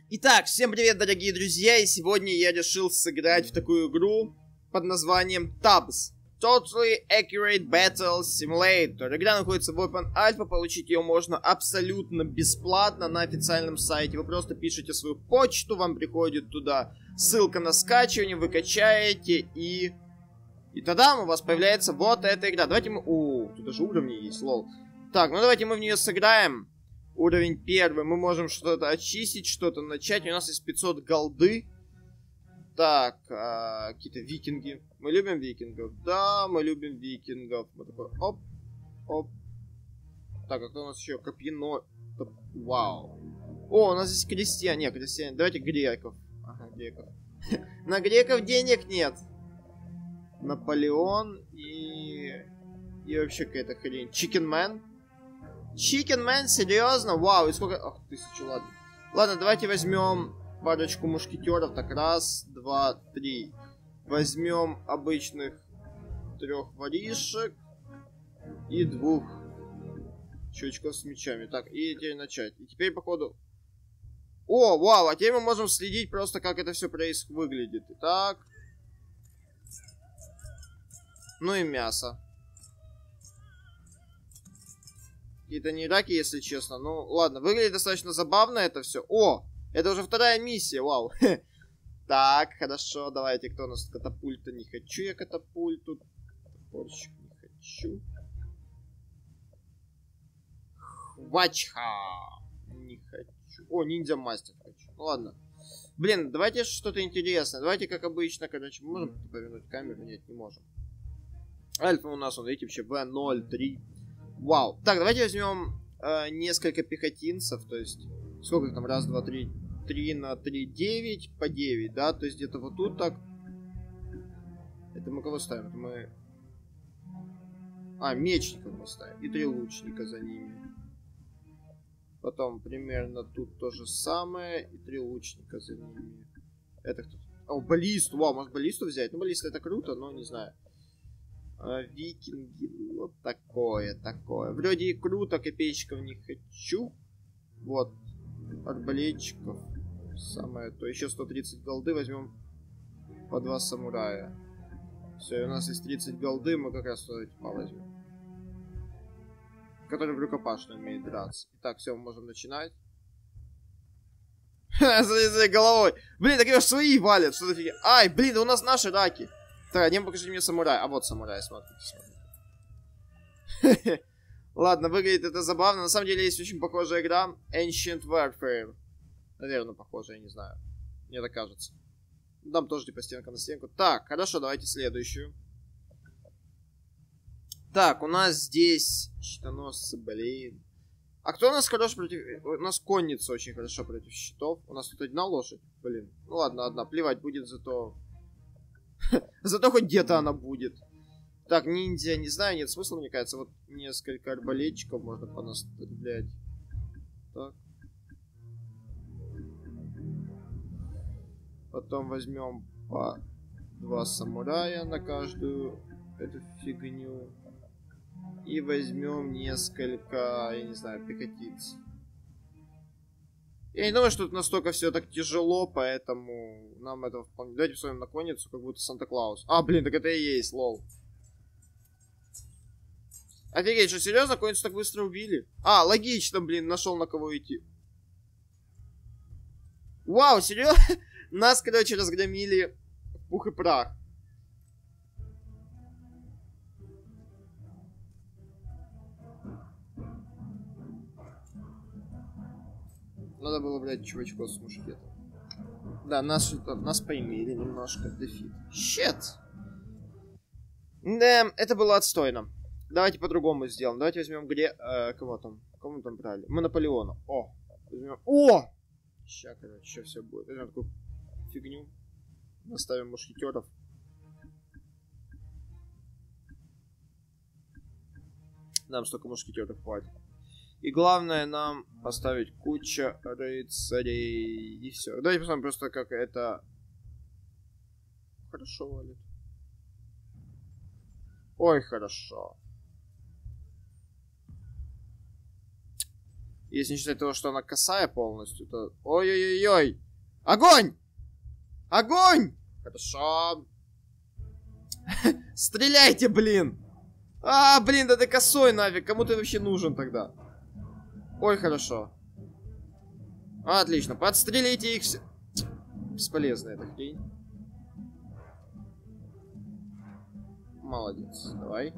Итак, всем привет, дорогие друзья, и сегодня я решил сыграть в такую игру под названием TABS. Totally Accurate Battle Simulator. Игра находится в Open Alpha, получить ее можно абсолютно бесплатно на официальном сайте. Вы просто пишете свою почту, вам приходит туда ссылка на скачивание, вы качаете и тогда у вас появляется вот эта игра. Давайте мы... тут даже уровни есть, лол. Так, ну давайте мы в нее сыграем. Уровень первый. Мы можем что-то очистить, что-то начать. У нас есть 500 голды. Так, какие-то викинги. Мы любим викингов? Да, мы любим викингов. Мы такой, оп, оп. Так, а кто у нас еще? Копьяно. Вау. О, у нас здесь крестьяне. Нет, крестьяне. Давайте греков. Ага, греков. На греков денег нет. Наполеон и вообще какая-то хрень. Чикенмен. Чикенмен, серьезно? Вау, и сколько... Ах, 1000, ладно. Ладно, давайте возьмем парочку мушкетеров. Так, раз, два, три. Возьмем обычных 3 воришек и 2 чувачков с мечами. Так, и теперь начать. И теперь, походу... О, вау, а теперь мы можем следить просто, как это все выглядит. Итак. Ну и мясо. Какие-то не раки, если честно. Ну, ладно, выглядит достаточно забавно это все. О, это уже 2-я миссия, вау. Так, хорошо, давайте, кто у нас катапульта? Не хочу я катапульту. Топорщик не хочу. Хвачха. Не хочу. О, ниндзя-мастер хочу. Ну, ладно. Блин, давайте что-то интересное. Давайте, как обычно, короче, мы можем повернуть камеру? Нет, не можем. Альфа у нас, он, видите, вообще V03. Вау. Так, давайте возьмем несколько пехотинцев. То есть, сколько там? Раз, два, три. 3 на 3, 9 по 9, да? То есть, где-то вот тут так. Это мы кого ставим? Это мы... мечников мы ставим. И 3 лучника за ними. Потом, примерно тут то же самое. И 3 лучника за ними. Это кто? О, баллисту. Вау, может баллисту взять? Ну, баллиста это круто, но не знаю. Викинги, вот такое. Вроде и круто, копеечков не хочу. Вот, арбалетчиков. Самое то. Еще 130 голды возьмем по 2 самурая. Все, у нас есть 30 голды, мы как раз туда типа возьмем. Который в рукопашную умеет драться. Итак, все, мы можем начинать. Смотри, головой. Блин, так его свои валят. Что за фигня? Ай, блин, да у нас наши раки. Так, не покажите мне самурая. А вот самурай, смотрите. Ладно, выглядит это забавно. На самом деле есть очень похожая игра. Ancient Warfare. Наверное, похожая, я не знаю. Мне так кажется. Там тоже типа стенка на стенку. Так, хорошо, давайте следующую. Так, у нас здесь щитоносцы, блин. А кто у нас хорош против... У нас конница очень хорошо против щитов. У нас тут 1 лошадь. Блин. Ну ладно, 1. Плевать будет, зато... Зато хоть где-то она будет. Так, ниндзя, не знаю, нет смысла, мне кажется. Вот несколько арбалетчиков можно понастрелять. Так. Потом возьмем по 2 самурая на каждую эту фигню. И возьмем несколько, я не знаю, пехотинцев. Я не думаю, что тут настолько все так тяжело, поэтому нам это вполне... Давайте посмотрим на конницу, как будто Санта-Клаус. А, блин, так это и есть, лол. Офигеть, что, серьезно, конницу так быстро убили? А, логично, блин, нашел на кого идти. Вау, серьезно? Нас, короче, разгромили в пух и прах. Надо было брать чувачков с мушкетом. Да, нас поимели немножко. Дефит. Щет! Да, это было отстойно. Давайте по-другому сделаем. Давайте возьмем кого там? Кого мы там брали? Мы Наполеона. О! Возьмем... О! Сейчас, короче, сейчас все будет. Возьмем такую фигню. Наставим мушкетеров. Нам столько мушкетеров хватит. И главное нам поставить кучу рыцарей. И все. Давайте посмотрим просто, как это... Хорошо валит. Ой, хорошо. Если не считать того, что она косая полностью, то... Ой-ой-ой-ой! Огонь! Огонь! Хорошо. Стреляйте, блин! А, блин, да ты косой нафиг. Кому ты вообще нужен тогда? Ой, хорошо. Отлично. Подстрелите их все. Бесполезная эта хрень. Молодец. Давай.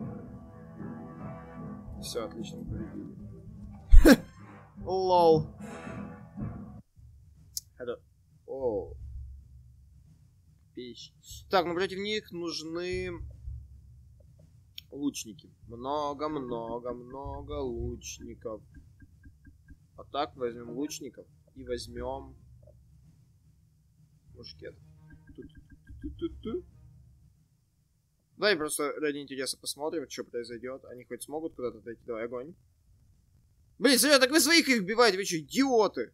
Все, отлично, победили. Лол. О. Пищ. Так, ну против них нужны лучники. Много-много-много лучников. А так возьмем лучников и возьмем мушкет. Давай просто ради интереса посмотрим, что произойдет. Они хоть смогут куда-то отойти. Давай, огонь. Блин, серьезно, так вы своих их биваете, вы что, идиоты?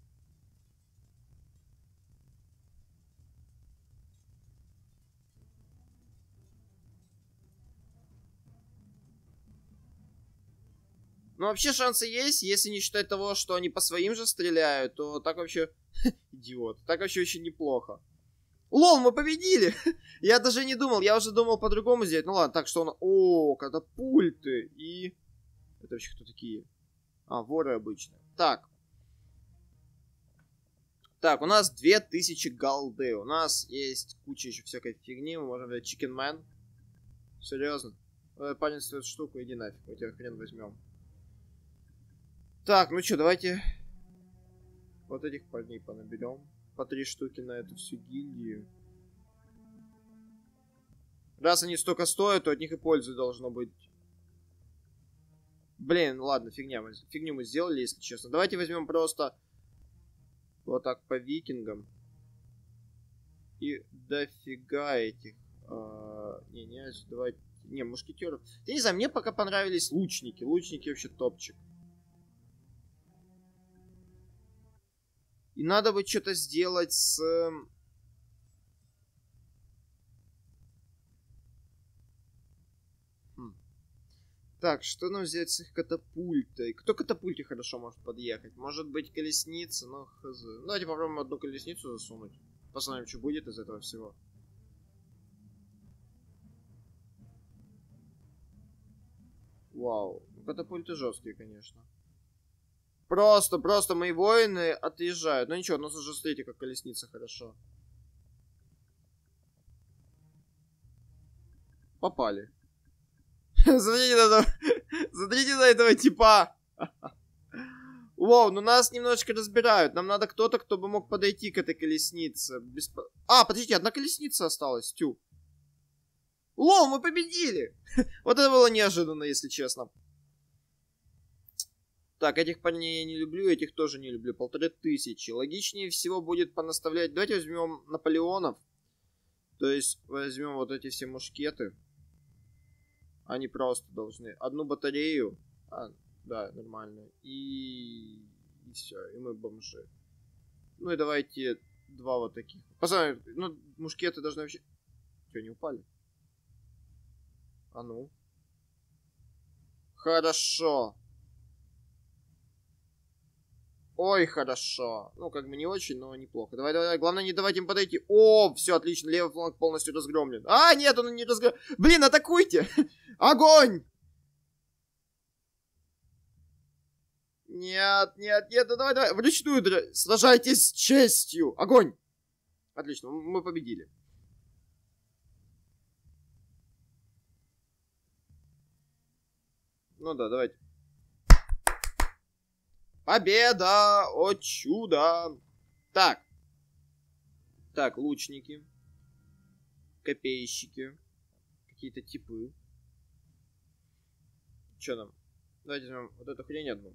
Ну, вообще шансы есть, если не считать того, что они по своим же стреляют, то так вообще... Идиот. Так вообще очень неплохо. Лол, мы победили! Я даже не думал, я уже думал по-другому сделать. Ну ладно, так что он... О, катапульты и... Это вообще кто такие? А, воры обычные. Так. Так, у нас 2000 голды. У нас есть куча еще всякой фигни. Мы можем взять Chicken Man. Серьезно? Парень стоит штуку, иди нафиг. Мы тебя хрен возьмем. Так, ну что, давайте вот этих парней понаберем. По 3 штуки на эту всю гильдию. Раз они столько стоят, то от них и пользы должно быть. Блин, ладно, фигню мы сделали, если честно. Давайте возьмем просто вот так по викингам. И дофига этих. Давайте. Не, мушкетеров. Я не знаю, мне пока понравились лучники. Лучники вообще топчик. И надо бы что-то сделать с... Так, что нам взять с их катапультой? Кто к катапульте хорошо может подъехать? Может быть, колесница, но хз. Давайте попробуем одну колесницу засунуть. Посмотрим, что будет из этого всего. Вау. Катапульты жесткие, конечно. Просто мои воины отъезжают. Ну ничего, у нас уже, смотрите, как колесница хорошо. Попали. Смотрите на этого типа. Вау, ну нас немножечко разбирают. Нам надо кто-то, кто бы мог подойти к этой колеснице. А, подождите, одна колесница осталась. Тю. Лол, мы победили. Вот это было неожиданно, если честно. Так, этих парней я не люблю, этих тоже не люблю. 1500. Логичнее всего будет понаставлять. Давайте возьмем Наполеонов. То есть возьмем вот эти все мушкеты. Они просто должны. Одну батарею. Да, нормально. И все. И мы бомжи. Ну и давайте 2 вот таких. Посмотрим. Ну, мушкеты должны вообще... Что, не упали? А ну. Хорошо. Ой, хорошо. Ну, как бы не очень, но неплохо. Давай. Главное, не давать им подойти. О, все, отлично. Левый фланг полностью разгромлен. А, нет, он не разгромлен. Блин, атакуйте! Огонь! Нет, ну давай. Вручную сражайтесь с честью. Огонь! Отлично, мы победили. Ну да, давайте. Победа! О чудо! Так. Так, лучники. Копейщики. Какие-то типы. Что нам? Давайте возьмем вот эту хрень одну.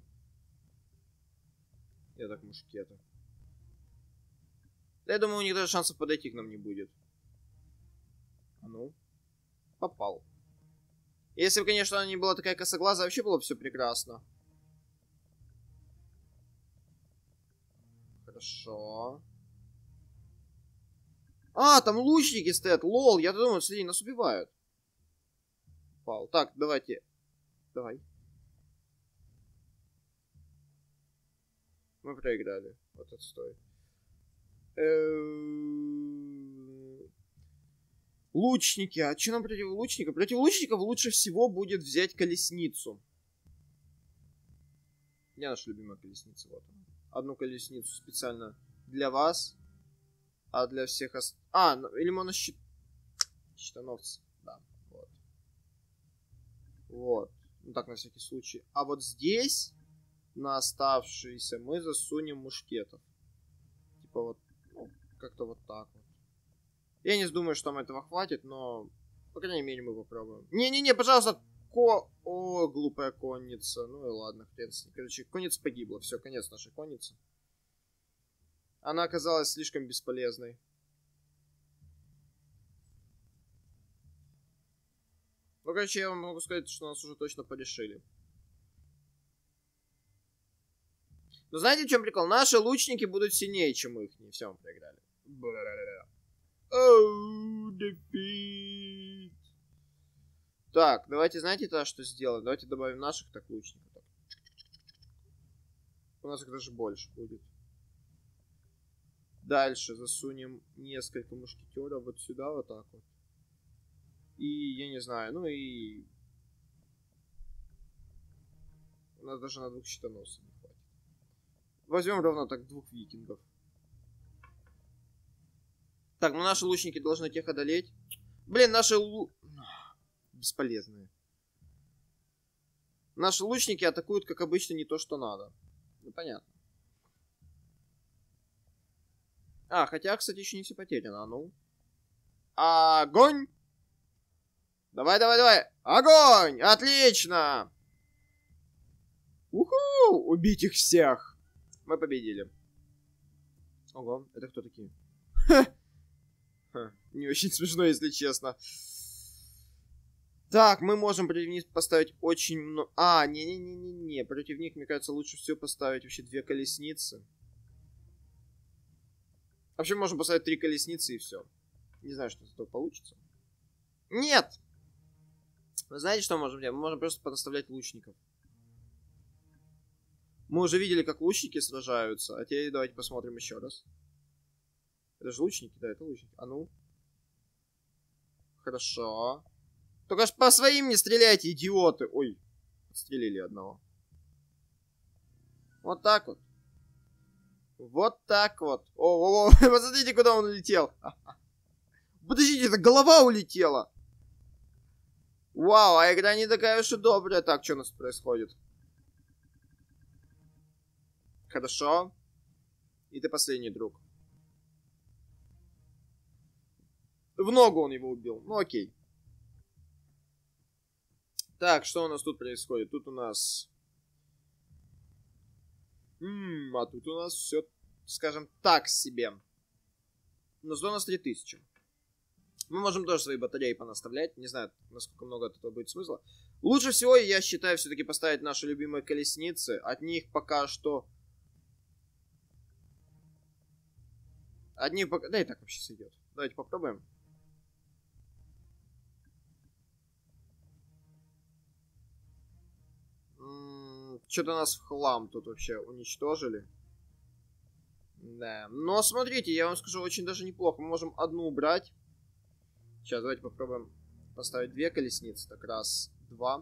Я так, мушкеты. Да я думаю, у них даже шансов подойти к нам не будет. А ну. Попал. Если бы, конечно, она не была такая косоглазая, вообще было бы все прекрасно. Хорошо. А, там лучники стоят. Лол, я думаю, смотри, нас убивают. Попал. Так, давайте. Давай. Мы проиграли. Вот отстой. Лучники. А что нам против лучников? Против лучников лучше всего будет взять колесницу. Где наша любимая колесница? Вот она. Одну колесницу специально для вас. А для всех или можно щитоносцы. Да, вот. Вот. Ну так, на всякий случай. А вот здесь, на оставшиеся, мы засунем мушкетов. Типа вот, ну, как-то вот так вот. Я не думаю, что нам этого хватит, но, по крайней мере, мы попробуем. Не-не-не, пожалуйста, О, глупая конница. Ну и ладно, хрен с ней. Короче, конница погибла. Все, конец нашей конницы. Она оказалась слишком бесполезной. Ну, короче, я вам могу сказать, что нас уже точно порешили. Но знаете, в чем прикол? Наши лучники будут сильнее, чем их. Не все, мы проиграли. Оу, дефит. Так, давайте, знаете, то, что сделаем? Давайте добавим наших так лучников. Так. У нас их даже больше будет. Дальше засунем несколько мушкетеров вот сюда, вот так вот. И, я не знаю, ну и... У нас даже на 2 щитоносцев не хватит. Возьмем ровно так 2 викингов. Так, ну наши лучники должны тех одолеть. Блин, наши бесполезные. Наши лучники атакуют, как обычно, не то, что надо. Ну, понятно. Хотя, кстати, еще не все потеряно. А ну. Огонь! Давай, давай, давай! Огонь! Отлично! Уху! Убить их всех! Мы победили. Ого, это кто такие? Не очень смешно, если честно. Так, мы можем против них поставить очень много... не-не-не-не-не. Против них, мне кажется, лучше всего поставить вообще 2 колесницы. Вообще, можем поставить 3 колесницы и все. Не знаю, что из этого получится. Нет! Вы знаете, что мы можем делать? Мы можем просто подоставлять лучников. Мы уже видели, как лучники сражаются. А теперь давайте посмотрим еще раз. Это же лучники, да, это лучники. А ну. Хорошо. Только аж по своим не стреляйте, идиоты. Ой, отстрелили одного. Вот так вот. Вот так вот. О, посмотрите, куда он улетел. Подождите, это голова улетела. Вау, а игра не такая уж и добрая. Так, что у нас происходит? Хорошо. И ты последний, друг. В ногу он его убил. Ну окей. Так, что у нас тут происходит? Тут у нас... А тут у нас все, скажем так, себе. Но зато у нас 3000. Мы можем тоже свои батареи понаставлять. Не знаю, насколько много от этого будет смысла. Лучше всего, я считаю, все-таки поставить наши любимые колесницы. От них пока что... Одни пока... Да и так вообще сойдет. Давайте попробуем. Что-то нас в хлам тут вообще уничтожили. Да. Но смотрите, я вам скажу, очень даже неплохо. Мы можем одну убрать. Сейчас, давайте попробуем поставить 2 колесницы. Так, раз, 2.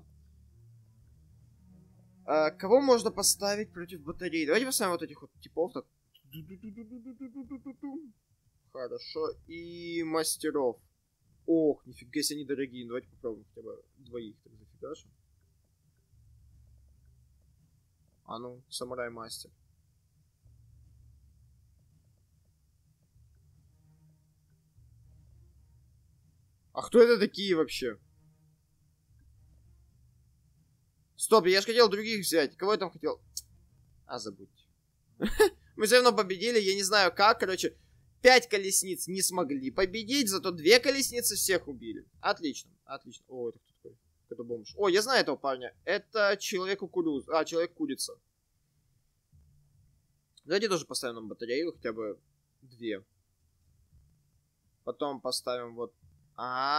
Кого можно поставить против батареи? Давайте поставим вот этих вот типов. Так. Хорошо. И мастеров. Ох, нифига себе, они дорогие. Давайте попробуем хотя бы 2 так зафигашим. А ну, самурай-мастер. А кто это такие вообще? Стоп, я же хотел других взять. Кого я там хотел? Забудьте. Мы все равно победили, я не знаю как. Короче, 5 колесниц не смогли победить, зато 2 колесницы всех убили. Отлично, отлично. О, это кто такой? Это бомж. О, я знаю этого парня. Это человек-кукуруз. Человек-курица. Давайте тоже поставим нам батарею, хотя бы 2. Потом поставим вот...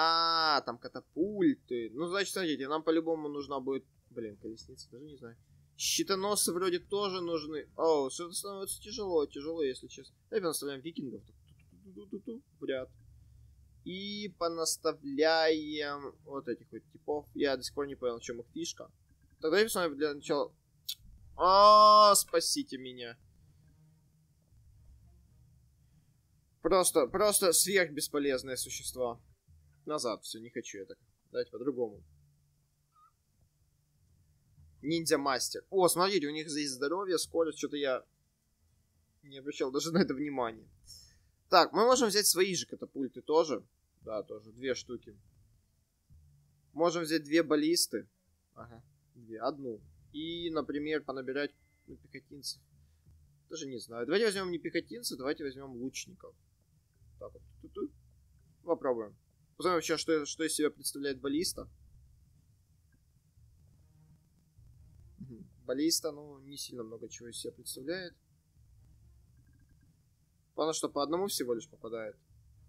там катапульты. Ну, значит, смотрите, нам по-любому нужна будет... Блин, колесница, даже не знаю. Щитоносы вроде тоже нужны. О, что-то становится тяжело, если честно. Давай понаставляем викингов. В ряд. И понаставляем вот этих вот типов. Я до сих пор не понял, в чем их фишка. Тогда я посмотрим для начала. Спасите меня. Просто сверхбесполезные существа. Назад, все, не хочу я так. Давайте по-другому. Ниндзя-мастер. О, смотрите, у них здесь здоровье, скорость. Что-то я не обращал даже на это внимания. Так, мы можем взять свои же катапульты тоже. Да, тоже. 2 штуки. Можем взять 2 баллисты. Ага. 2. Одну. И, например, понабирать пехотинцев. Даже не знаю. Давайте возьмем не пехотинцев, давайте возьмем лучников. Так вот. Попробуем. Посмотрим вообще, что из себя представляет баллиста. Баллиста, ну, не сильно много чего из себя представляет. Главное, что по одному всего лишь попадает.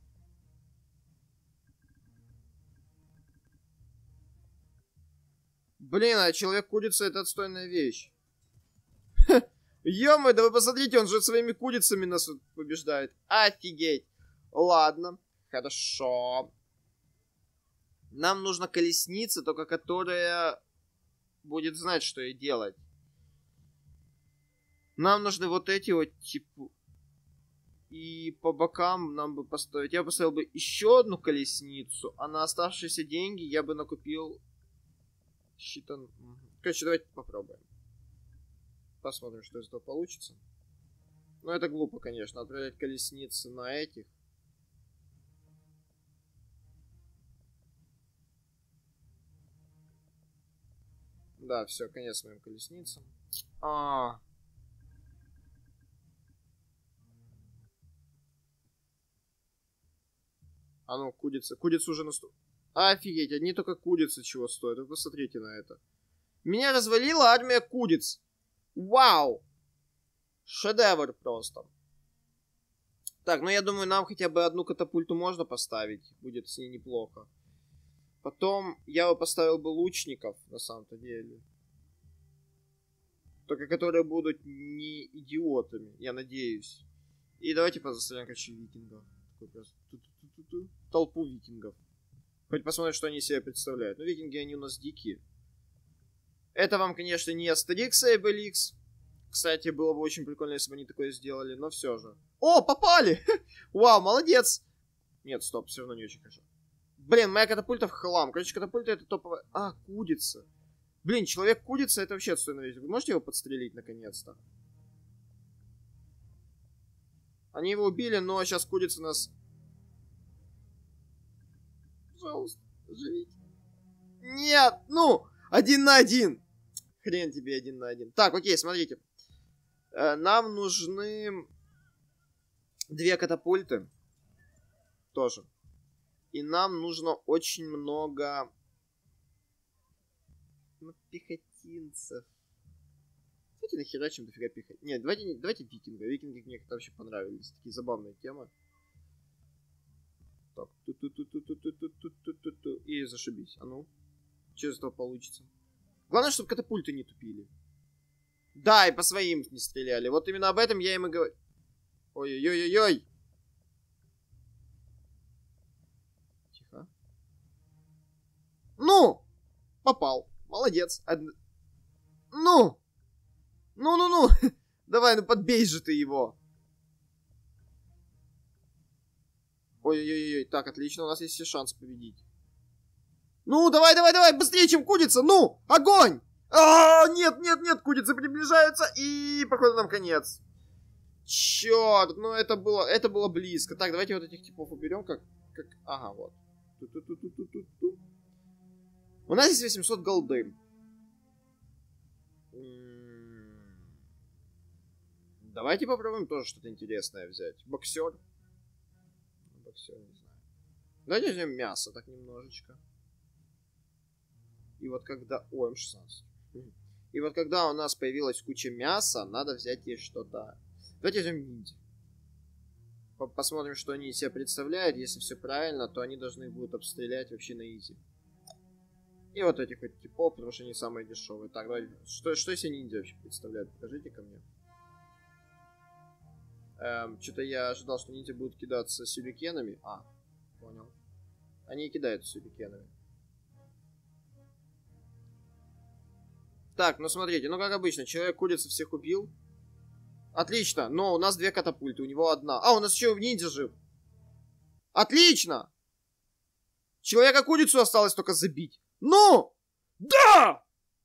Блин, а человек-курица это отстойная вещь. Ё-моё, да вы посмотрите, он же своими курицами нас побеждает. Офигеть. Ладно, хорошо. Нам нужна колесница, только которая будет знать, что ей делать. Нам нужны вот эти вот типа. И по бокам нам бы поставить. Я поставил бы еще одну колесницу, а на оставшиеся деньги я бы накупил щитон. Короче, давайте попробуем. Посмотрим, что из этого получится. Ну, это глупо, конечно, отправлять колесницы на этих. Да, все, конец моим колесницам. А ну, курица. Курица уже наступила. Офигеть, одни только курицы чего стоят. Вы посмотрите на это. Меня развалила армия куриц. Вау! Шедевр просто. Так, ну я думаю, нам хотя бы одну катапульту можно поставить. Будет с ней неплохо. Потом я бы поставил бы лучников, на самом-то деле. Только которые будут не идиотами, я надеюсь. И давайте позаставим, короче, викингов. Толпу викингов. Хоть посмотрим, что они себе представляют. Ну, викинги, они у нас дикие. Это вам, конечно, не Астерикс и Обеликс. Кстати, было бы очень прикольно, если бы они такое сделали, но все же. О, попали! Вау, молодец! Нет, стоп, все равно не очень хорошо. Блин, моя катапульта в хлам. Короче, катапульта это топовая. А, курица. Блин, человек-курица это вообще отстойная вещь. Вы можете его подстрелить наконец-то? Они его убили, но сейчас курица нас... Пожалуйста, живите. Нет, ну, 1 на 1. Хрен тебе 1 на 1. Так, окей, смотрите. Нам нужны 2 катапульты. Тоже. И нам нужно очень много пехотинцев. Давайте нахерачим дофига пехотинцев. Нет, давайте викинга. Викинги мне как-то вообще понравились. Такие забавные темы. Так, и зашибись. А ну. Что из этого получится? Главное, чтобы катапульты не тупили. Да, и по своим не стреляли. Вот именно об этом я им и говорю. Ой-ой-ой-ой-ой. Тихо. Ну! Попал. Молодец. Ну! Ну-ну-ну! Давай, ну подбей же ты его. Ой-ой-ой-ой. Так, отлично, у нас есть все шанс победить. Ну, давай, быстрее, чем курица. Ну, огонь! Нет, курицы приближаются, и походу нам конец. Черт, ну это было близко. Так, давайте вот этих типов уберем, ага, вот. У нас есть 800 голды. Давайте попробуем тоже что-то интересное взять. Боксер. Боксер, не знаю. Давайте возьмем мясо так немножечко. И вот когда... О, М16. И вот когда у нас появилась куча мяса, надо взять ей что-то... Давайте возьмем ниндзя. Посмотрим, что они из себя представляют. Если все правильно, то они должны будут обстрелять вообще на изи. И вот этих вот типов, потому что они самые дешевые. Так, давай, что если ниндзя вообще представляют? Покажите ко мне. Что-то я ожидал, что ниндзя будут кидаться сюрикенами. А, понял. Они и кидают сюрикенами. Так, ну смотрите, ну как обычно, человек-курица всех убил. Отлично, но у нас 2 катапульты, у него 1. А, у нас еще ниндзя жив. Отлично! Человека-курицу осталось только забить. Ну! Да!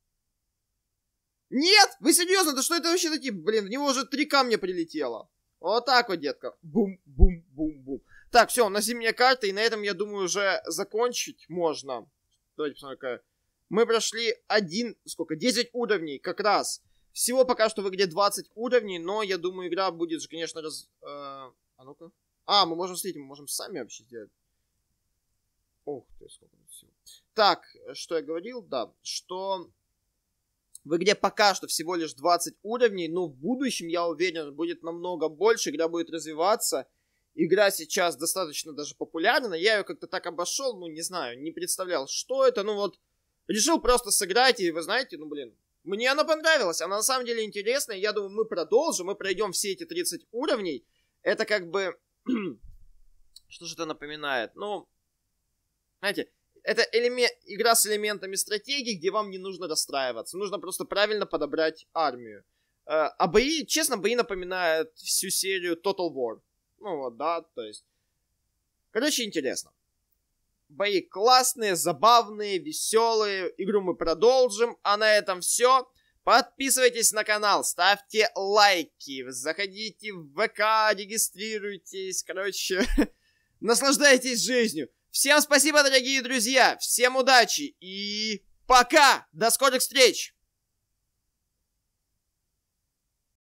Нет? Вы серьезно? Да что это вообще за тип? Блин, в него уже 3 камня прилетело. Вот так вот, детка. Бум-бум-бум-бум. Так, все, на зимняя карта, и на этом, я думаю, уже закончить можно. Давайте посмотрим, какая. Мы прошли 10 уровней, как раз. Всего пока что в игре 20 уровней, но я думаю, игра будет же, конечно, А ну-ка. А, мы можем, смотрите, мы можем сами вообще сделать. Ух ты, сколько тут всего. Так, что я говорил, да, что в игре пока что всего лишь 20 уровней, но в будущем, я уверен, будет намного больше, игра будет развиваться. Игра сейчас достаточно даже популярна, я ее как-то так обошел, ну, не знаю, не представлял, что это, ну вот, решил просто сыграть, и вы знаете, ну, блин, мне она понравилась, она на самом деле интересная, я думаю, мы продолжим, мы пройдем все эти 30 уровней, это как бы, что же это напоминает, ну, знаете, это игра с элементами стратегии, где вам не нужно расстраиваться. Нужно просто правильно подобрать армию. А бои, честно, бои напоминают всю серию Total War. Ну вот, да, то есть. Короче, интересно. Бои классные, забавные, веселые. Игру мы продолжим. А на этом все. Подписывайтесь на канал, ставьте лайки, заходите в ВК, регистрируйтесь. Короче, наслаждайтесь жизнью. Всем спасибо, дорогие друзья, всем удачи и пока! До скорых встреч!